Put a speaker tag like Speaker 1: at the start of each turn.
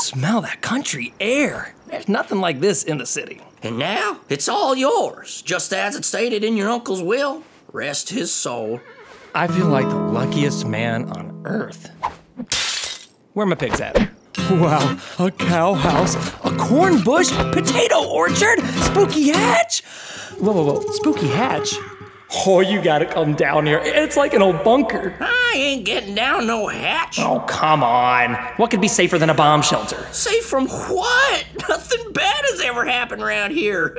Speaker 1: Smell that country air. There's nothing like this in the city.
Speaker 2: And now, it's all yours, just as it stated in your uncle's will. Rest his soul.
Speaker 1: I feel like the luckiest man on earth. Where are my pigs at? Wow, a cow house, a corn bush, potato orchard, spooky hatch. Whoa, spooky hatch? Oh, you gotta come down here. It's like an old bunker.
Speaker 2: I ain't getting down no hatch.
Speaker 1: Oh, come on. What could be safer than a bomb shelter?
Speaker 2: Safe from what? Nothing bad has ever happened around here.